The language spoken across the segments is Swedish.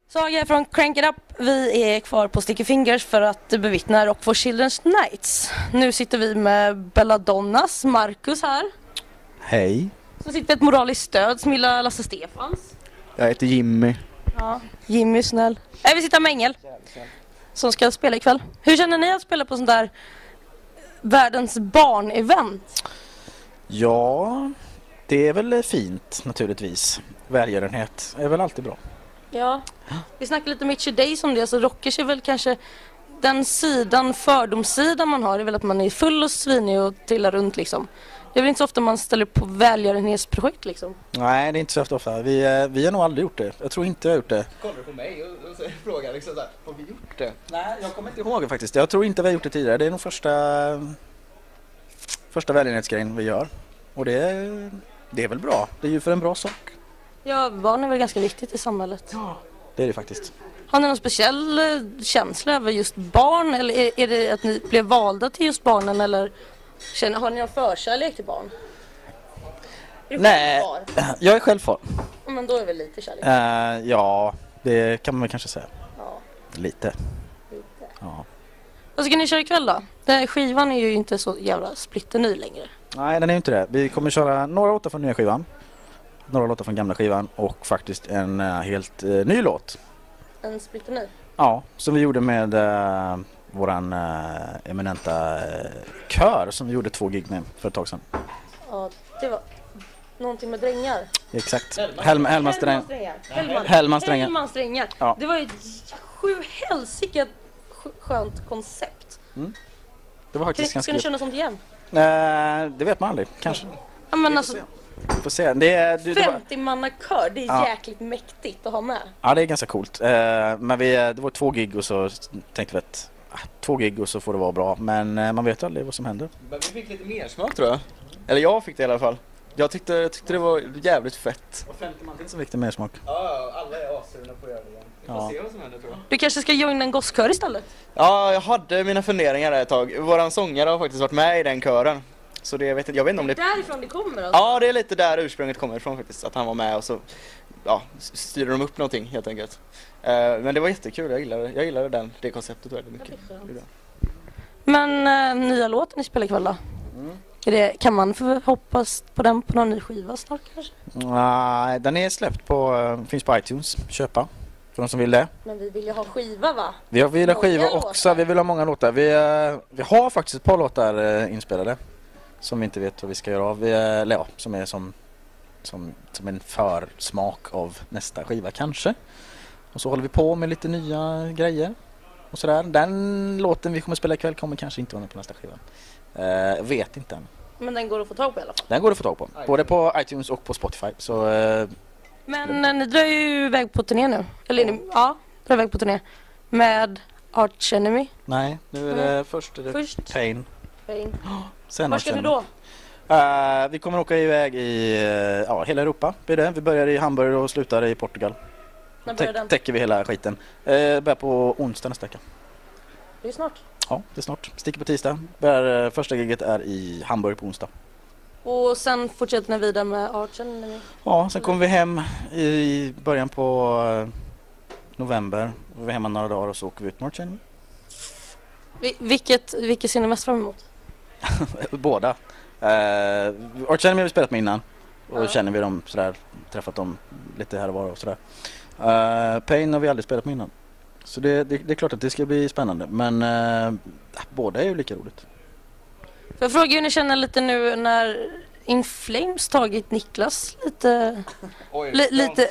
Saga från Crank It Up. Vi är kvar på Sticky Fingers för att bevittna Rock for Children's Nights. Nu sitter vi med Belladonnas Marcus här. Hej. Så sitter ett moraliskt stöd som gillar Lasse Stefans. Jag heter Jimmy. Ja, Jimmy snäll. Vi sitter med Engel som ska spela ikväll. Hur känner ni att spela på sånt där världens barn-event? Ja, det är väl fint naturligtvis. Välgörenhet är väl alltid bra. Ja, vi snackade lite med Mitchell Days om det, så rockers är väl kanske den sidan, fördomssidan man har, är väl att man är full och svinig och trillar runt liksom. Det är väl inte så ofta man ställer upp på välgörenhetsprojekt liksom. Nej, det är inte så ofta. Vi har nog aldrig gjort det. Jag tror inte jag har gjort det. Kollar du på mig och frågar liksom så här, har vi gjort det? Nej, jag kommer inte ihåg det faktiskt. Jag tror inte vi har gjort det tidigare. Det är nog första välgörenhetsgrejen vi gör. Och det är väl bra. Det är ju för en bra sak. Ja, barn är väl ganska viktigt i samhället. Ja, det är det faktiskt. Har ni någon speciell känsla över just barn? Eller är det att ni blev valda till just barnen? Eller har ni någon förkärlek till barn? Nej, jag är själv far. Men då är väl lite kärlek? Ja, det kan man kanske säga. Ja. Lite. Ja. Vad ska ni köra ikväll då? Den här skivan är ju inte så jävla splitterny längre. Nej, den är ju inte det. Vi kommer köra några låtar från nya skivan. Några låtar från gamla skivan och faktiskt en helt ny låt. En splitterny? Ja, som vi gjorde med våran eminenta kör som vi gjorde 2 gig med för ett tag sedan. Ja, det var någonting med drängar. Exakt. Hellmans strängar. Ja. Det var ju ett helsike skönt koncept. Det var faktiskt Ska ni köra något sånt igen? Det vet man aldrig, kanske. Ja, men alltså, får se. Det är 50-manna-kör, det är jäkligt mäktigt att ha med. Ja, det är ganska coolt. Men det var 2 gig och så tänkte vi att 2 gig och så får det vara bra. Men man vet aldrig vad som händer. Men vi fick lite mer smak tror jag. Eller jag fick det i alla fall. Jag tyckte det var jävligt fett. Och 50 man till som fick det mer smak. Ja, alla är asruna på att göra det igen. Vi får se vad som händer tror jag. Du kanske ska joina en gosskör istället? Ja, jag hade mina funderingar där ett tag. Våran sångare har faktiskt varit med i den kören. Så det, jag vet inte om det... Därifrån det kommer alltså? Ja, det är lite där ursprunget kommer ifrån faktiskt. Att han var med och så styrde de upp någonting helt enkelt. Men det var jättekul, jag gillade det konceptet väldigt mycket. Men nya låten ni spelar ikväll då? Kan man hoppas på den på någon ny skiva snart kanske? Nej, den är släppt finns på iTunes. Köpa. För de som vill det. Men vi vill ju ha skiva va? Vi vill ha skiva också. Vi vill ha många låtar. Vi har faktiskt ett par låtar inspelade. Som vi inte vet vad vi ska göra av. Som är som en försmak av nästa skiva kanske. Och så håller vi på med lite nya grejer. Och sådär. Den låten vi kommer spela ikväll kommer kanske inte vara med på nästa skiva. Vet inte än. Men den går att få tag på i alla fall? Den går att få tag på. Både på iTunes och på Spotify. Så, men ni drar ju iväg på turné nu. Eller drar iväg på turné. Med Arch Enemy. Nej, nu är det först Pain. Sen var ska ni då? Vi kommer åka iväg i hela Europa. Vi börjar i Hamburg och slutar i Portugal. När börjar den? Täcker vi hela skiten. Börjar på onsdag nästa vecka. Det är snart. Ja, det är snart. Sticker på tisdag. Första giget är i Hamburg på onsdag. Och sen fortsätter ni vidare med Arch Enemy? Ja, sen kommer vi hem i början på november. Vi är hemma några dagar och så åker vi ut med Arch Enemy. Vilket ser ni mest fram emot? Båda. Arch Enemy har vi spelat med innan. Och känner vi dem sådär. Träffat dem lite här och var och sådär. Pain har vi aldrig spelat med innan. Så det är klart att det ska bli spännande. Men båda är ju lika roligt. Får jag fråga hur ni känner lite nu när In Flames tagit Niklas lite... lite...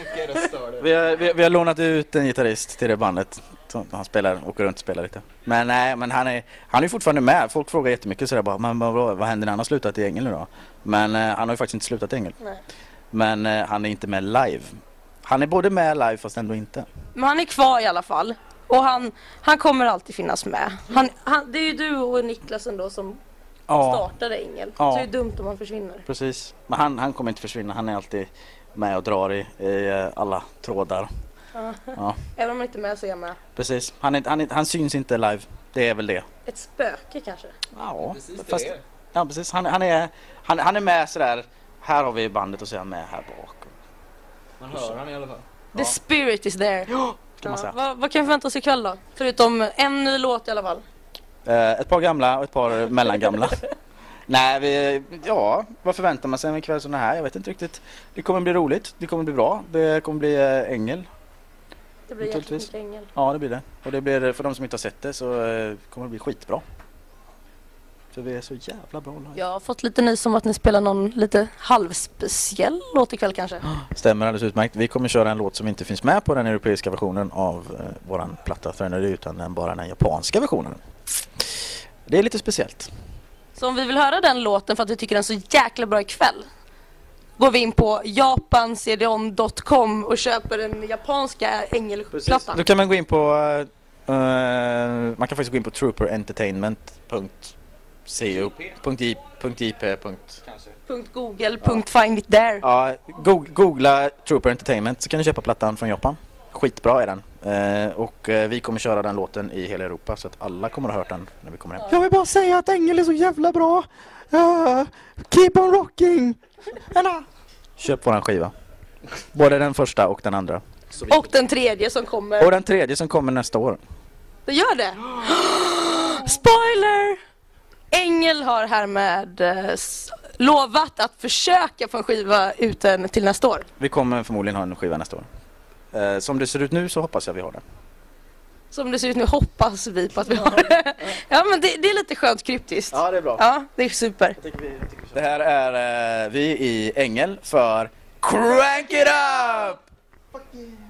Vi har lånat ut en gitarrist till det bandet. Han åker runt och spelar lite. Men nej, men han är fortfarande med. Folk frågar jättemycket sådär bara, men vad händer när han har slutat i Engel nu då? Men han har ju faktiskt inte slutat i Engel. Nej. Men han är inte med live. Han är både med live fast ändå inte. Men han är kvar i alla fall. Och han kommer alltid finnas med. Det är ju du och Niklas ändå som startade Engel. Så det är dumt om han försvinner. Precis. Men han kommer inte försvinna. Han är alltid med och drar i alla trådar. Ja. Även om han inte är med så är jag med. Precis. Han syns inte live. Det är väl det. Ett spöke kanske? Ja. Precis. Han är med sådär. Här har vi bandet och så är han med här bak. Man hör han i alla fall. The spirit is there. Kan man säga. Vad kan vi förvänta oss ikväll då? Förutom en ny låt i alla fall. Ett par gamla och ett par mellangamla. Nej, vad förväntar man sig en kväll sån här? Jag vet inte riktigt. Det kommer bli roligt, det kommer bli bra, det kommer bli ängel. Det blir jättemycket ängel. Ja, det blir det. Och det blir, för de som inte har sett det så kommer det bli skitbra. För vi är så jävla bra live. Jag har fått lite nys om att ni spelar någon lite halvspeciell låt ikväll kanske. Stämmer alldeles utmärkt. Vi kommer köra en låt som inte finns med på den europeiska versionen av våran platta Threnody, utan bara den japanska versionen. Det är lite speciellt. Så om vi vill höra den låten för att vi tycker den är så jäkla bra ikväll, går vi in på japancdon.com och köper den japanska ängelplattan. Då kan man gå in på man kan faktiskt gå in på trooperentertainment.co.jp. .google.find it there. Ja, googla Trooper Entertainment så kan du köpa plattan från Japan. Skitbra är den. Och vi kommer köra den låten i hela Europa så att alla kommer att ha hört den när vi kommer hem. Jag vill bara säga att Ängel är så jävla bra. Keep on rocking. Köp våran skiva. Både den första och den andra. Och den tredje som kommer. Och den tredje som kommer nästa år. Det gör det. Spoiler! Ängel har härmed lovat att försöka få en skiva ute till nästa år. Vi kommer förmodligen ha en skiva nästa år. Som det ser ut nu så hoppas jag vi har det. Som det ser ut nu hoppas vi på att vi har det. Ja, men det är lite skönt kryptiskt. Ja, det är bra. Ja, det är super. Det här är vi i Ängel för Crank It Up!